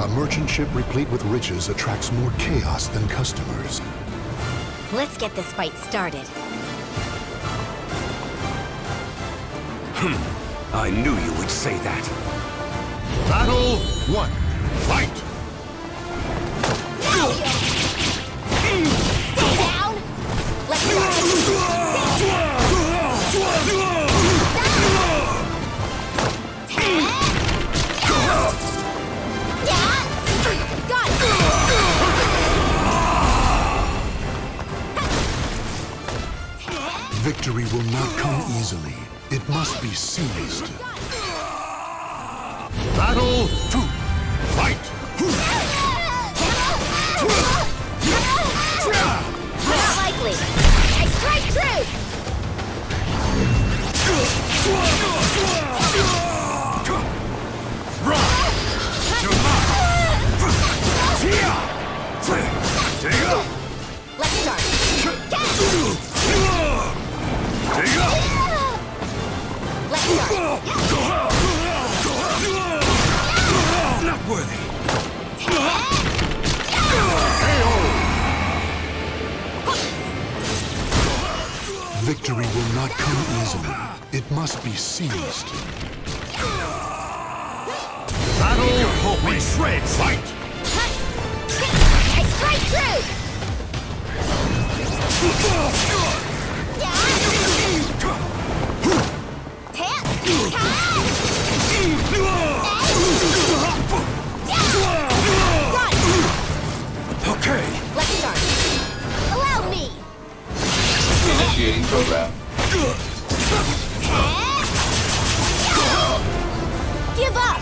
A merchant ship replete with riches attracts more chaos than customers. Let's get this fight started. I knew you would say that. Battle 1. Fight! Stay down! Let's Victory will not come easily. It must be seized. Battle 2. Fight! Not likely. I strike true! Let's start. Let's start. Not worthy. Victory will not come easily. It must be seized. Battle in shreds. Fight! I strike true! Okay. Let's start. Allow me! Initiating program. Give up!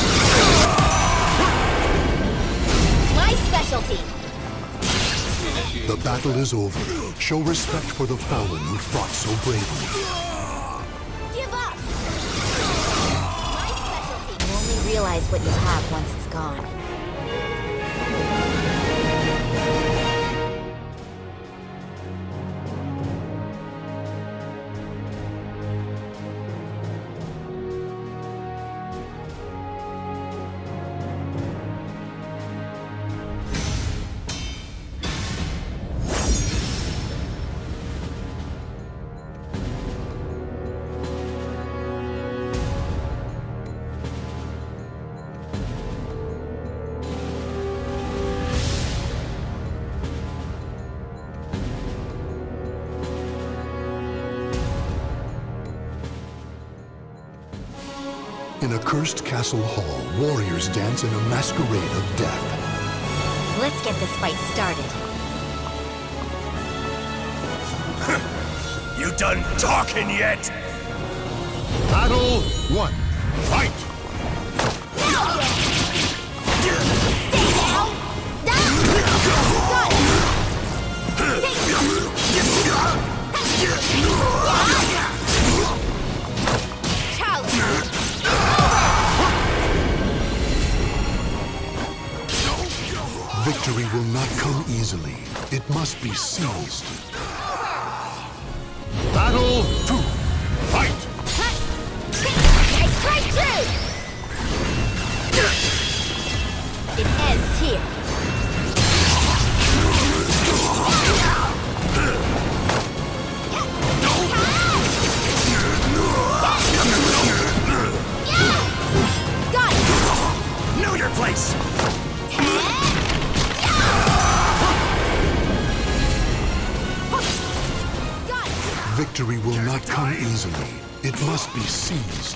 My specialty! The battle is over. Show respect for the fallen who fought so bravely. Give up! My specialty! You only realize what you have once it's gone. In a cursed castle hall, warriors dance in a masquerade of death. Let's get this fight started. You done talking yet? Battle 1. Fight! Stay Victory will not come easily. It must be seized. Battle 2. Fight! I strike true! It ends here. Got it! Know your place! Victory will not come easily. It must be seized.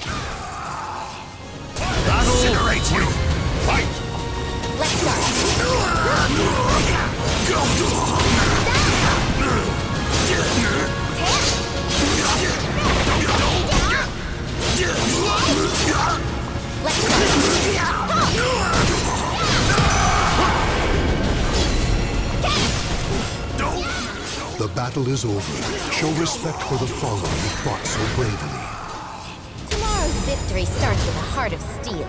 Battle Incinerate you! Fight! Let's start. Let's The battle is over. Show respect for the fallen who fought so bravely. Tomorrow's victory starts with a heart of steel.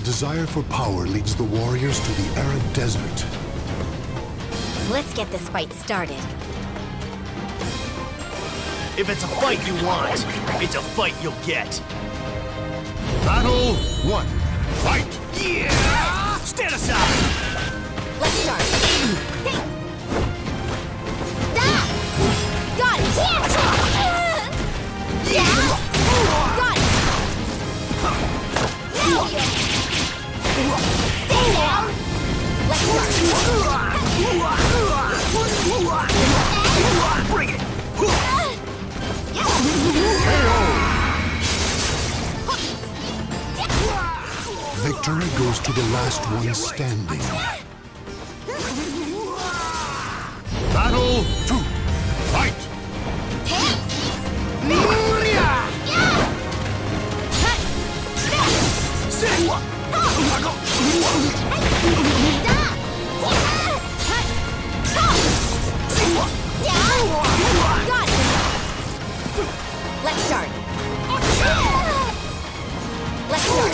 desire for power leads the warriors to the arid desert. Let's get this fight started. If it's a fight you want, it's a fight you'll get. Battle 1. Fight! Yeah! Stand aside! Let's start. Got it! Yeah! Got it! Now you! Stay down! Let's start. Bring it! Victory goes to the last one standing. Battle 2. Fight! Got it! Let's start. Let's start.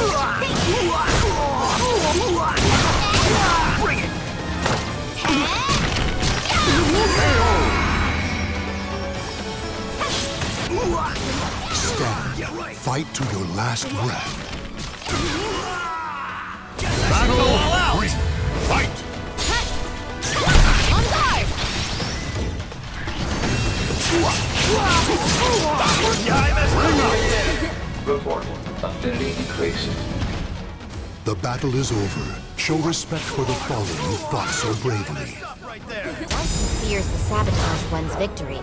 Bring it! Stand. Fight to your last breath. Battle 3. Fight! On guard! Report. Affinity increased. The battle is over. Show respect for the fallen who fought so bravely. Right there! Dyson fears the sabotage one's victory.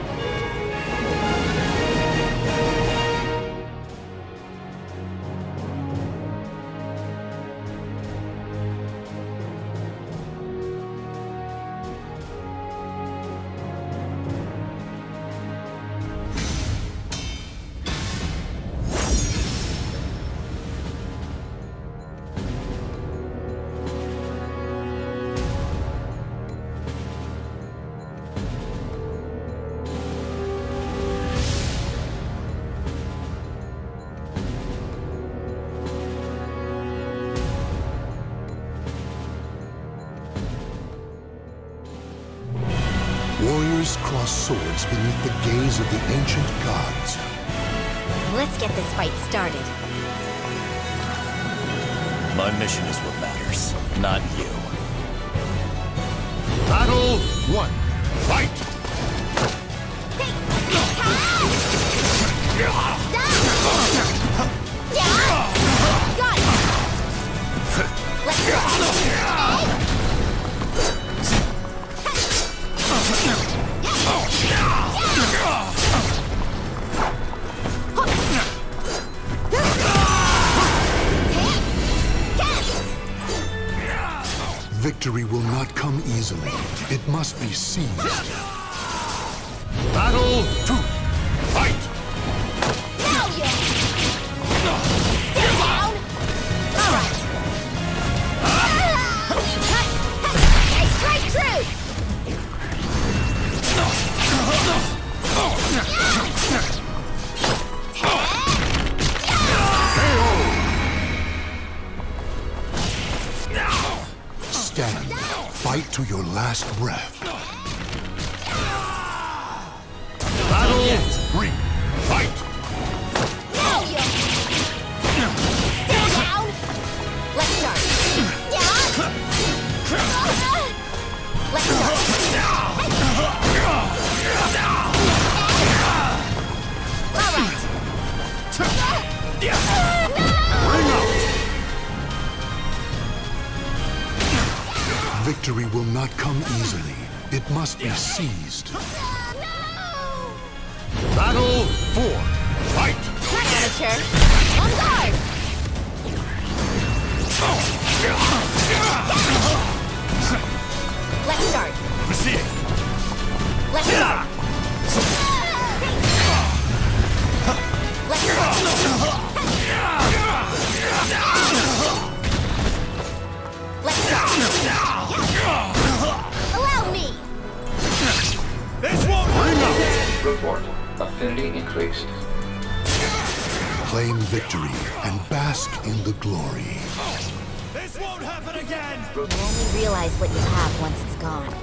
Warriors cross swords beneath the gaze of the ancient gods. Let's get this fight started. My mission is what matters, not you. Battle 1. Fight! Got it! Let's go! Victory will not come easily. It must be seized. Battle 2. Fight! Now you! Stay down! Alright! I strike true! Stand. Fight to your last breath. Battle 3. Fight! Now you! Stay down! Let's start. Yeah! Let's start. Alright. Victory will not come easily. It must be seized. Battle 4. Fight! Amateur! On guard! Let's start. Receive! Let's start. Let's start. Let's start. Allow me. This won't bring up! Report. Affinity increased. Claim victory and bask in the glory. This won't happen again! You only realize what you have once it's gone.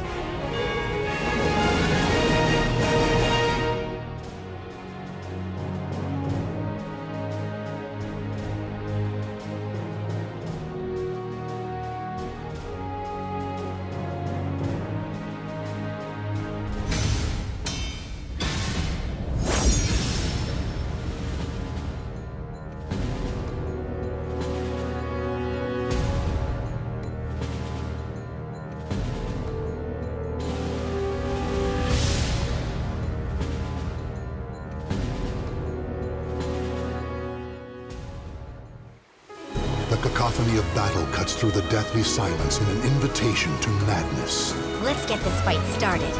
The cacophony of battle cuts through the deathly silence in an invitation to madness. Let's get this fight started.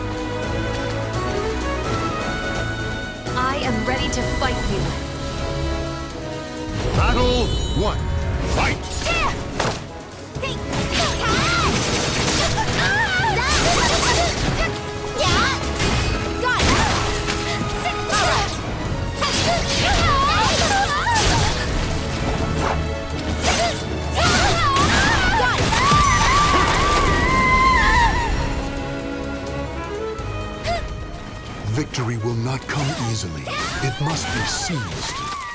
I am ready to fight you. Battle 1. Fight! Victory will not come easily. It must be seized.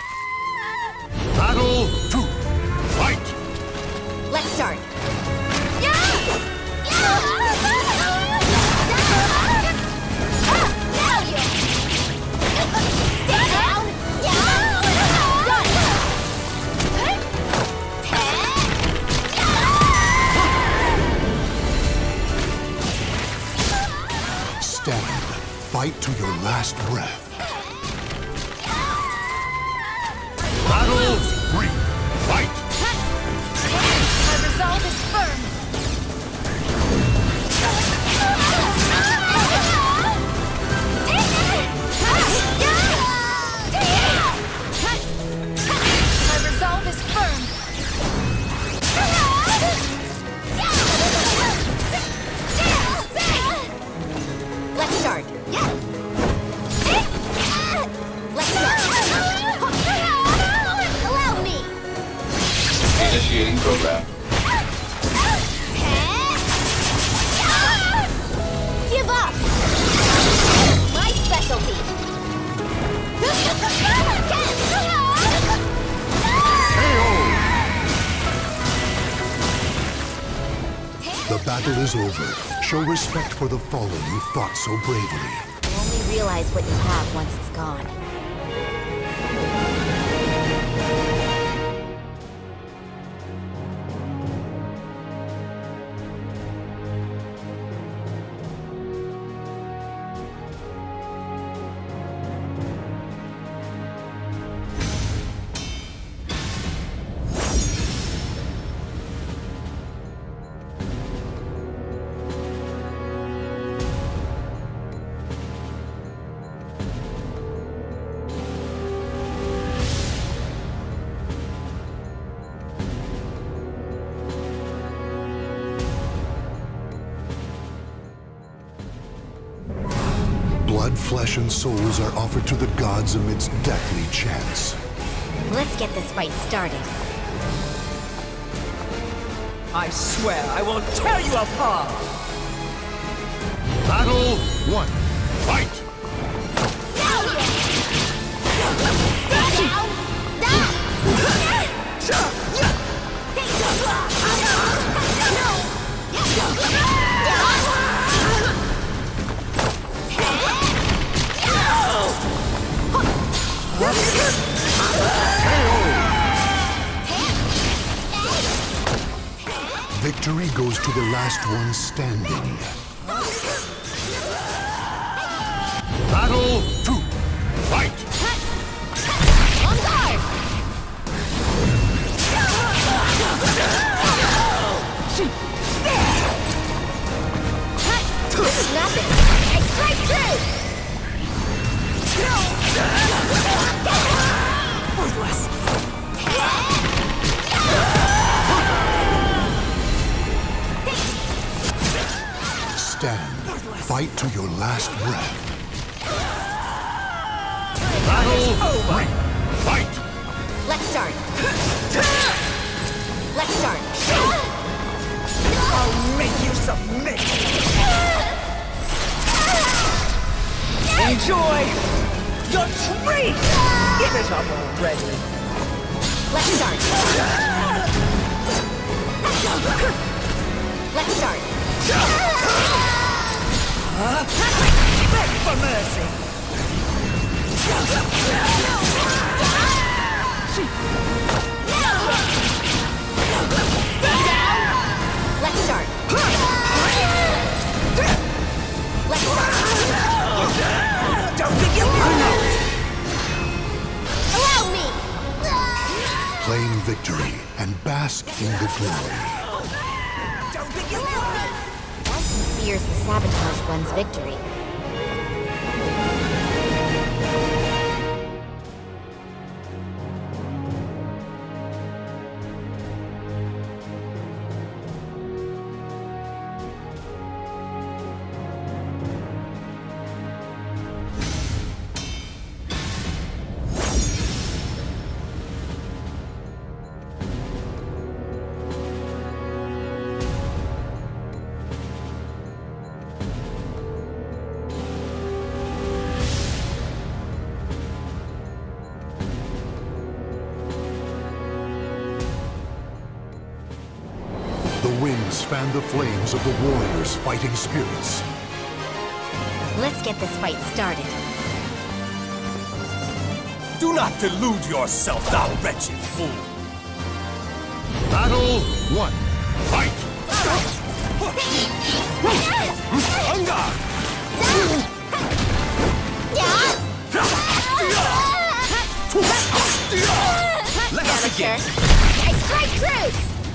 Battle 2. Fight! Let's start. Stand. Fight to your last breath. Battle 3. Fight! My resolve is firm. My resolve is firm. Let's start. Let's start. Allow me. Initiating program. Give up. My specialty. The battle is over. Show respect for the fallen who fought so bravely. You only realize what you have once it's gone. Blood, flesh, and souls are offered to the gods amidst deathly chants. Let's get this fight started. I swear I will tear you apart! Battle 1. Fight! Victory goes to the last one standing. Battle 2. Fight! On guard! This is nothing. I strike through! Worthless! Stand. Fight to your last breath. Battle 3. Fight! Let's start. Let's start. I'll make you submit! Enjoy your treat! Give it up already! Let's start. Let's start. Beg for mercy! Stay down. Let's start. Let's start. Don't think you can! Allow me. Claim victory and bask in the glory. Don't think you can! Watson fears the sabotage one's victory. The winds fan the flames of the warriors' fighting spirits. Let's get this fight started. Do not delude yourself, thou wretched fool! Battle 1. Fight! Hunger! Let's begin! I strike crude!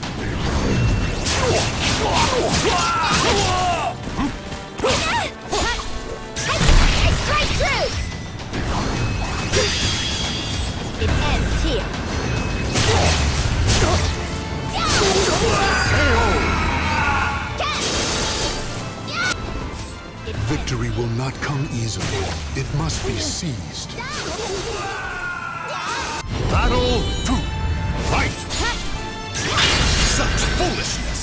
I strike crude! It ends here. Victory will not come easily. It must be seized. Battle 2. Fight! Such foolishness!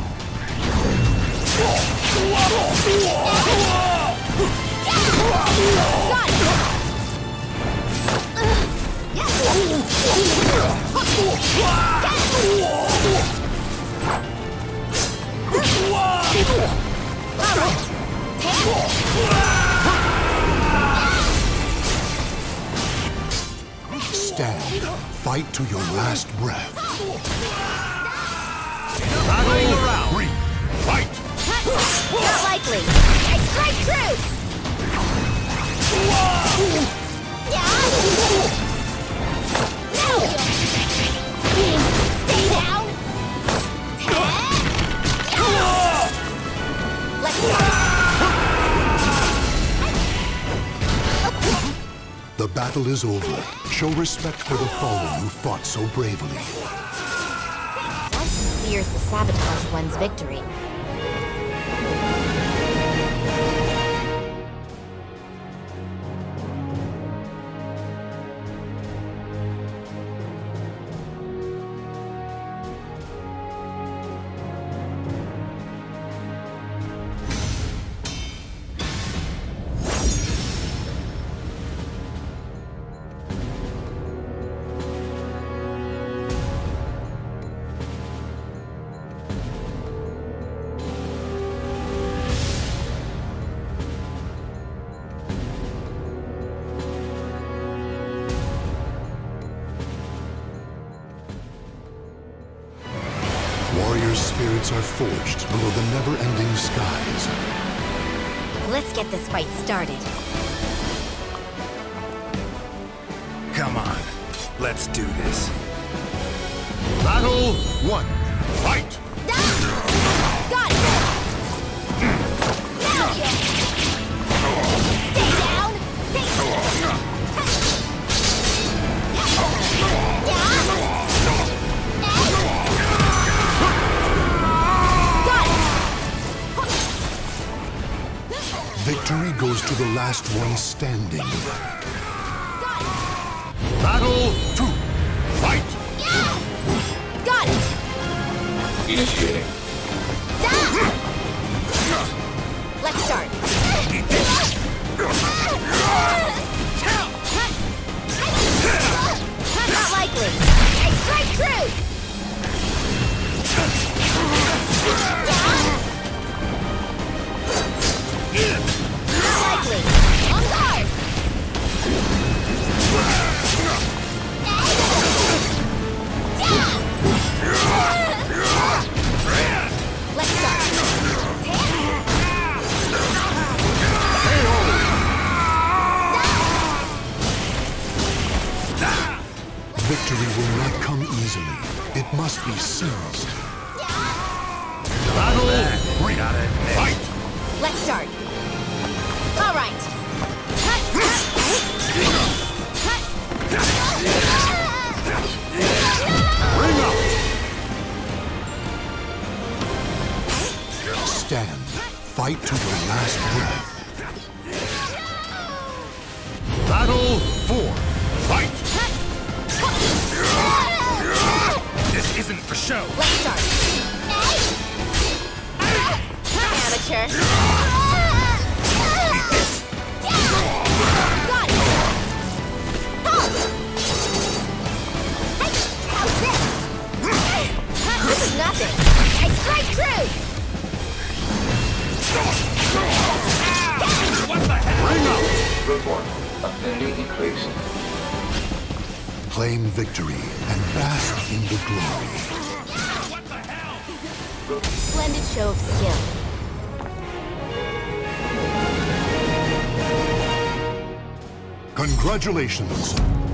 Stand. Fight to your last breath. Battle 3. Fight! Not likely. I strike crude! Stay down! Let's start. The battle is over. Show respect for the fallen who fought so bravely. Watson fears the sabotage one's victory. Warriors' spirits are forged below the never-ending skies. Let's get this fight started. Come on, let's do this. Battle 1. Fight! Got it! Now you! Stay down! Victory goes to the last one standing. Battle 2. Fight! Got it! Initiating. Let's start. Not likely. I strike true! Not likely. On guard! Let's start. Victory will not come easily. It must be seized. Battle 3. Fight! Let's start. All right. Ring out! Stand. Fight to the last breath. Battle 4. Fight! This isn't for show. Let's start. Amateur. Got it. Halt. How's this? This is nothing. I strike true. What the hell? Ring out! Report. Affinity increased. Claim victory and bask in the glory. Splendid show of skill. Congratulations!